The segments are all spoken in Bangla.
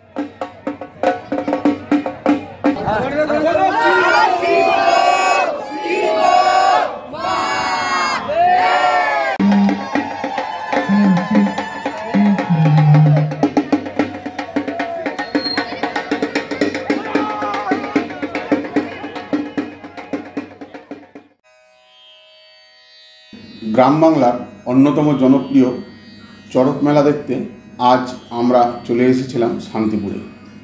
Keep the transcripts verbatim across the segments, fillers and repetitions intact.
গ্রাম বাংলার অন্যতম জনপ্রিয় চড়ক মেলা দেখতে আজ আমরা চলে এসেছিলাম শান্তিপুরে।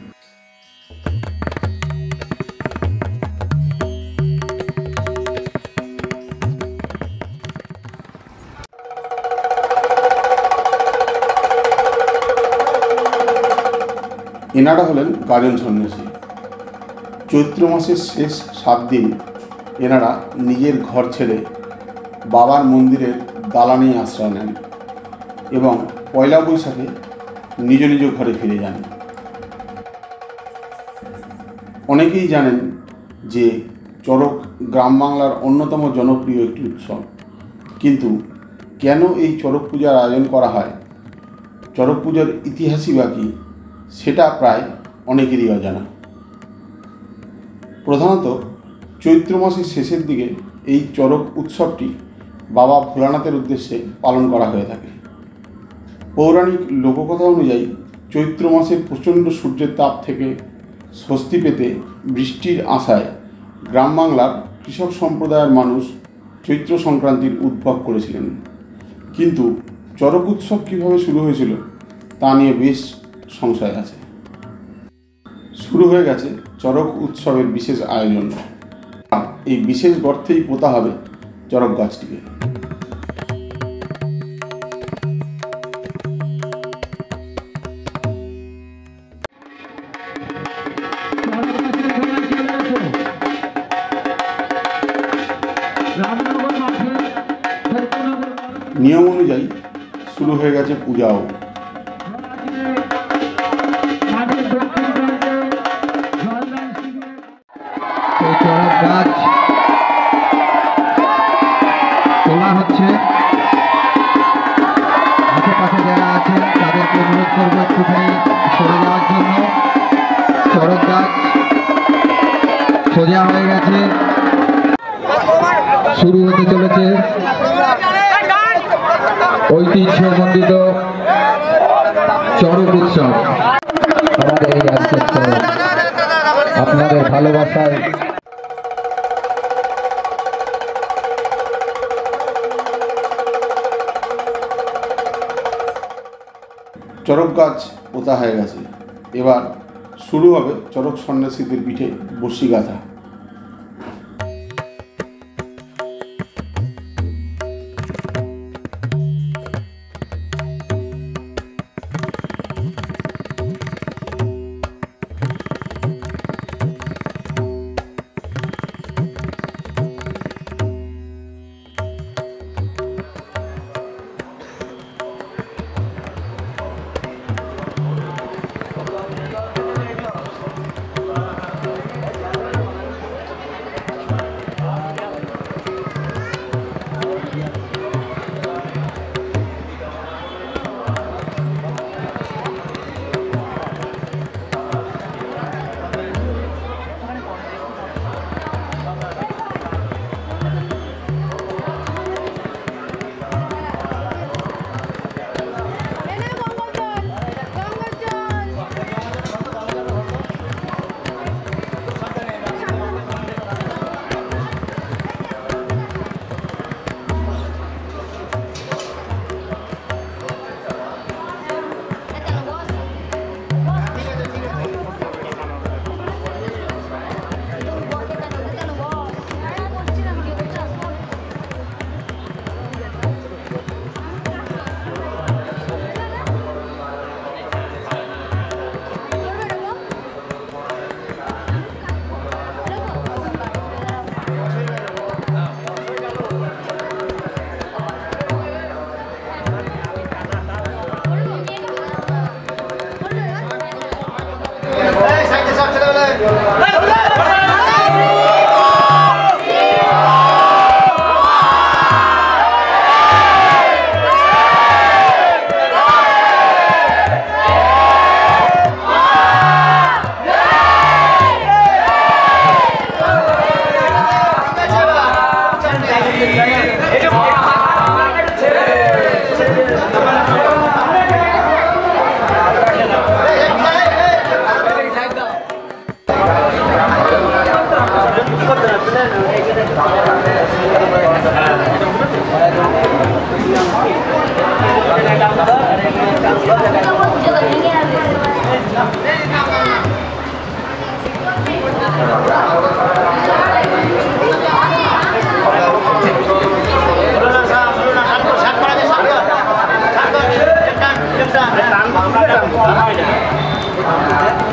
এনারা হলেন গাজন সন্ন্যাসী। চৈত্র মাসের শেষ সাত দিন এনারা নিজের ঘর ছেড়ে বাবার মন্দিরের দালানে আশ্রয় নেন এবং পয়লা বৈশাখে নিজ নিজ ঘরে ফিরে যান। অনেকেই জানেন যে চড়ক গ্রাম বাংলার অন্যতম জনপ্রিয় একটি উৎসব, কিন্তু কেন এই চড়ক পূজার আয়োজন করা হয়, চড়ক পূজার ইতিহাসই বা কী, সেটা প্রায় অনেকেরই অজানা। প্রধানত চৈত্র মাসের শেষের দিকে এই চড়ক উৎসবটি বাবা ভোলানাথের উদ্দেশ্যে পালন করা হয়ে থাকে। পৌরাণিক লোককথা অনুযায়ী চৈত্র মাসের প্রচণ্ড সূর্যের তাপ থেকে স্বস্তি পেতে বৃষ্টির আশায় গ্রাম বাংলার কৃষক সম্প্রদায়ের মানুষ চৈত্র সংক্রান্তির উদ্ভব করেছিলেন। কিন্তু চড়ক উৎসব কীভাবে শুরু হয়েছিল তা নিয়ে বেশ সংশয় আছে। শুরু হয়ে গেছে চড়ক উৎসবের বিশেষ আয়োজন, আর এই বিশেষ গর্তেই পোতা হবে চড়ক গাছটিকে। নিয়ম অনুযায়ী শুরু হয়ে গেছে পূজাও। গাছ তোলা হচ্ছে, আশেপাশে যারা আছেন তাদেরকে অনুরোধ করবো একটুখানি সরে যাওয়ার জন্য। চড়ক গাছ সোজা হয়ে গেছে, শুরু হতে চলেছে ঐতিহ্যমণ্ডিত চড়ক উৎসব। আমাদের এই আজকের চড়ক আপনাদের ভালোবাসায় চড়ক গাছ পোতা হয়ে গেছে, এবার শুরু হবে চড়ক সন্ন্যাসীদের পিঠে বর্শি গাঁথা। ঠাকুরদের